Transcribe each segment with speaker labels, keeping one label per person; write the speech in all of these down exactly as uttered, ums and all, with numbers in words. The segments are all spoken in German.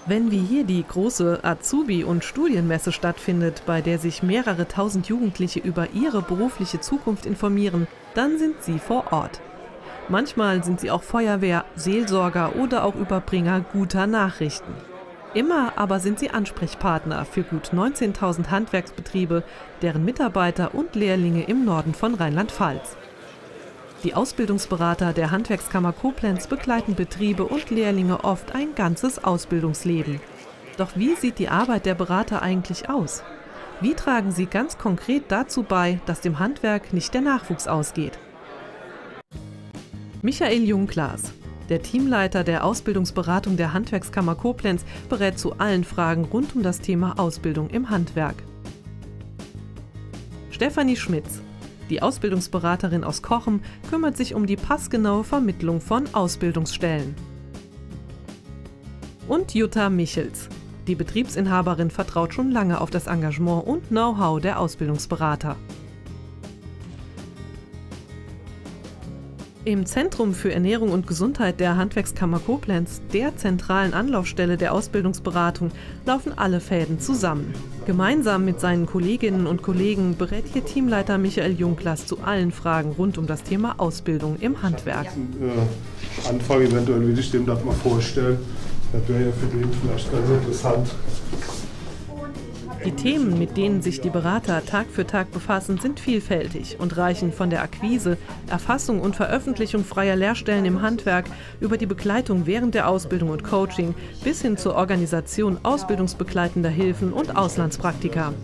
Speaker 1: Wenn wie hier die große Azubi- und Studienmesse stattfindet, bei der sich mehrere tausend Jugendliche über ihre berufliche Zukunft informieren, dann sind sie vor Ort. Manchmal sind sie auch Feuerwehr, Seelsorger oder auch Überbringer guter Nachrichten. Immer aber sind sie Ansprechpartner für gut neunzehntausend Handwerksbetriebe, deren Mitarbeiter und Lehrlinge im Norden von Rheinland-Pfalz. Die Ausbildungsberater der Handwerkskammer Koblenz begleiten Betriebe und Lehrlinge oft ein ganzes Ausbildungsleben. Doch wie sieht die Arbeit der Berater eigentlich aus? Wie tragen sie ganz konkret dazu bei, dass dem Handwerk nicht der Nachwuchs ausgeht? Michael Junglas, der Teamleiter der Ausbildungsberatung der Handwerkskammer Koblenz, berät zu allen Fragen rund um das Thema Ausbildung im Handwerk. Stefanie Schmitz, die Ausbildungsberaterin aus Cochem, kümmert sich um die passgenaue Vermittlung von Ausbildungsstellen. Und Jutta Michels, die Betriebsinhaberin, vertraut schon lange auf das Engagement und Know-how der Ausbildungsberater. Im Zentrum für Ernährung und Gesundheit der Handwerkskammer Koblenz, der zentralen Anlaufstelle der Ausbildungsberatung, laufen alle Fäden zusammen. Gemeinsam mit seinen Kolleginnen und Kollegen berät hier Teamleiter Michael Junglas zu allen Fragen rund um das Thema Ausbildung im Handwerk.
Speaker 2: Äh, Anfang eventuell würde ich dem das mal vorstellen. Das wäre ja für den vielleicht ganz interessant.
Speaker 1: Die Themen, mit denen sich die Berater Tag für Tag befassen, sind vielfältig und reichen von der Akquise, Erfassung und Veröffentlichung freier Lehrstellen im Handwerk über die Begleitung während der Ausbildung und Coaching bis hin zur Organisation ausbildungsbegleitender Hilfen und Auslandspraktika.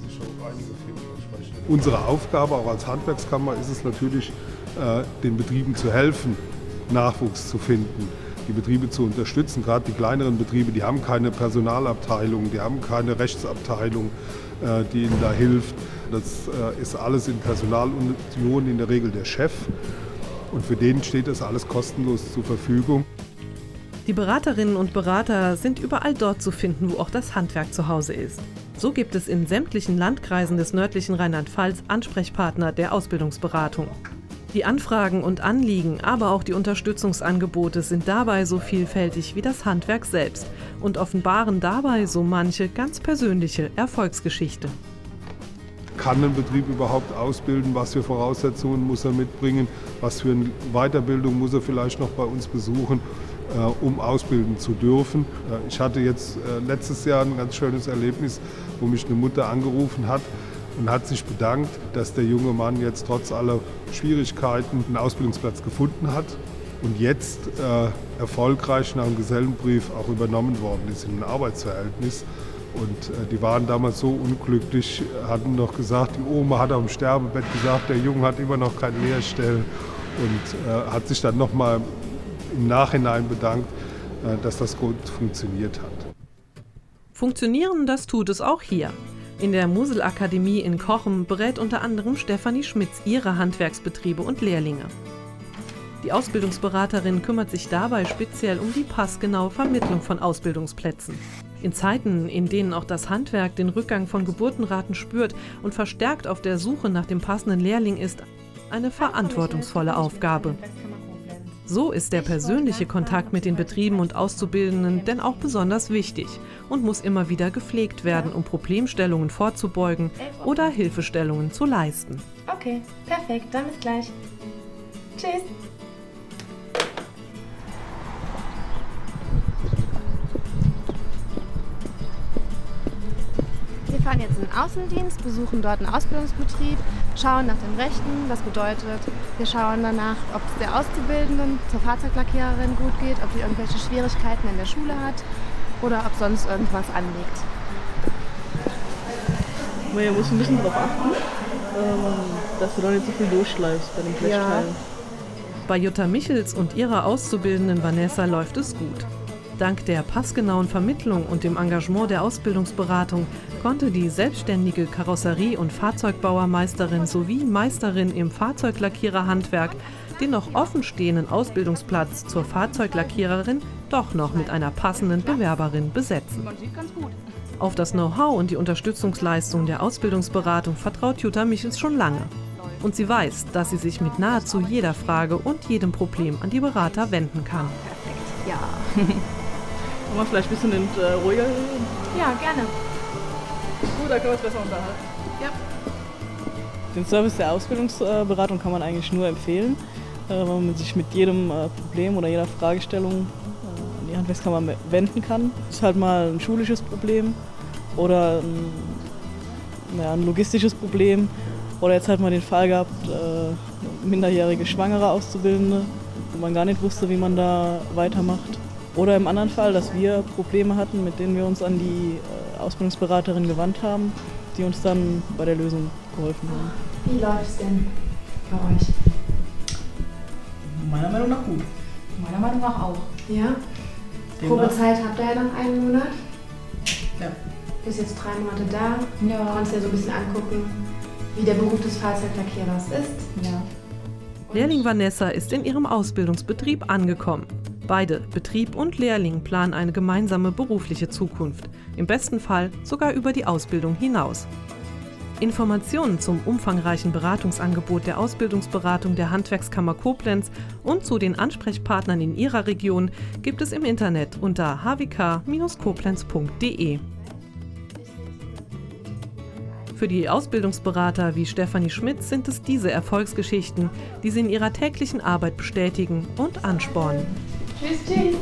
Speaker 2: Unsere Aufgabe auch als Handwerkskammer ist es natürlich, äh, den Betrieben zu helfen, Nachwuchs zu finden, die Betriebe zu unterstützen. Gerade die kleineren Betriebe, die haben keine Personalabteilung, die haben keine Rechtsabteilung, äh, die ihnen da hilft. Das äh, ist alles in Personalunion in der Regel der Chef. Und für den steht das alles kostenlos zur Verfügung.
Speaker 1: Die Beraterinnen und Berater sind überall dort zu finden, wo auch das Handwerk zu Hause ist. So gibt es in sämtlichen Landkreisen des nördlichen Rheinland-Pfalz Ansprechpartner der Ausbildungsberatung. Die Anfragen und Anliegen, aber auch die Unterstützungsangebote sind dabei so vielfältig wie das Handwerk selbst und offenbaren dabei so manche ganz persönliche Erfolgsgeschichte.
Speaker 2: Kann ein Betrieb überhaupt ausbilden? Was für Voraussetzungen muss er mitbringen? Was für eine Weiterbildung muss er vielleicht noch bei uns besuchen, äh, um ausbilden zu dürfen? Äh, ich hatte jetzt äh, letztes Jahr ein ganz schönes Erlebnis, wo mich eine Mutter angerufen hat und hat sich bedankt, dass der junge Mann jetzt trotz aller Schwierigkeiten einen Ausbildungsplatz gefunden hat und jetzt äh, erfolgreich nach dem Gesellenbrief auch übernommen worden ist in ein Arbeitsverhältnis. Und äh, die waren damals so unglücklich, hatten noch gesagt, die Oma hat am Sterbebett gesagt, der Junge hat immer noch keine Lehrstelle und äh, hat sich dann nochmal im Nachhinein bedankt, äh, dass das gut funktioniert hat.
Speaker 1: Funktionieren, das tut es auch hier. In der Muselakademie in Cochem berät unter anderem Stefanie Schmitz ihre Handwerksbetriebe und Lehrlinge. Die Ausbildungsberaterin kümmert sich dabei speziell um die passgenaue Vermittlung von Ausbildungsplätzen. In Zeiten, in denen auch das Handwerk den Rückgang von Geburtenraten spürt und verstärkt auf der Suche nach dem passenden Lehrling ist, eine verantwortungsvolle Aufgabe. So ist der persönliche Kontakt mit den Betrieben und Auszubildenden denn auch besonders wichtig und muss immer wieder gepflegt werden, um Problemstellungen vorzubeugen oder Hilfestellungen zu leisten.
Speaker 3: Okay, perfekt, dann bis gleich. Tschüss. Wir fahren jetzt in den Außendienst, besuchen dort einen Ausbildungsbetrieb, schauen nach dem Rechten. Das bedeutet, wir schauen danach, ob es der Auszubildenden zur Fahrzeuglackiererin gut geht, ob sie irgendwelche Schwierigkeiten in der Schule hat oder ob sonst irgendwas anliegt.
Speaker 4: Man muss ein bisschen darauf achten, dass du da nicht so viel durchschleifst bei den Blechteilen. Ja.
Speaker 1: Bei Jutta Michels und ihrer Auszubildenden Vanessa läuft es gut. Dank der passgenauen Vermittlung und dem Engagement der Ausbildungsberatung konnte die selbstständige Karosserie- und Fahrzeugbauermeisterin sowie Meisterin im Fahrzeuglackiererhandwerk den noch offenstehenden Ausbildungsplatz zur Fahrzeuglackiererin doch noch mit einer passenden Bewerberin besetzen. Auf das Know-how und die Unterstützungsleistung der Ausbildungsberatung vertraut Jutta Michels schon lange. Und sie weiß, dass sie sich mit nahezu jeder Frage und jedem Problem an die Berater wenden kann.
Speaker 3: Perfekt, ja.
Speaker 4: Wollen wir vielleicht ein bisschen in, äh, ruhiger reden?
Speaker 3: Ja, gerne.
Speaker 4: Gut, da können wir uns besser unterhalten.
Speaker 3: Ja.
Speaker 4: Den Service der Ausbildungsberatung kann man eigentlich nur empfehlen, weil man sich mit jedem Problem oder jeder Fragestellung an die Handwerkskammer wenden kann. Das ist halt mal ein schulisches Problem oder ein, ja, ein logistisches Problem oder jetzt halt mal den Fall gehabt, minderjährige Schwangere Auszubildende, wo man gar nicht wusste, wie man da weitermacht. Oder im anderen Fall, dass wir Probleme hatten, mit denen wir uns an die Ausbildungsberaterin gewandt haben, die uns dann bei der Lösung geholfen haben.
Speaker 3: Wie läuft es denn bei euch?
Speaker 4: Meiner Meinung nach gut.
Speaker 3: Meiner Meinung nach auch. Ja?
Speaker 4: Demnach.
Speaker 3: Probezeit habt ihr ja noch einen Monat.
Speaker 4: Ja.
Speaker 3: Bist jetzt drei Monate da.
Speaker 5: Ja.
Speaker 3: Kannst dir so ein bisschen angucken, wie der Beruf des Fahrzeuglackierers ist.
Speaker 5: Ja.
Speaker 1: Lehrling Vanessa ist in ihrem Ausbildungsbetrieb angekommen. Beide, Betrieb und Lehrling, planen eine gemeinsame berufliche Zukunft. Im besten Fall sogar über die Ausbildung hinaus. Informationen zum umfangreichen Beratungsangebot der Ausbildungsberatung der Handwerkskammer Koblenz und zu den Ansprechpartnern in ihrer Region gibt es im Internet unter h w k Bindestrich koblenz punkt d e. Für die Ausbildungsberater wie Stefanie Schmitz sind es diese Erfolgsgeschichten, die sie in ihrer täglichen Arbeit bestätigen und anspornen.
Speaker 3: Tschüss, tschüss.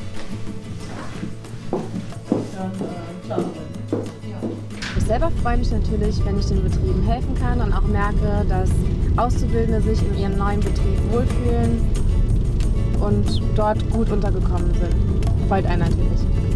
Speaker 3: Ich selber freue mich natürlich, wenn ich den Betrieben helfen kann und auch merke, dass Auszubildende sich in ihrem neuen Betrieb wohlfühlen und dort gut untergekommen sind. Freut einen natürlich.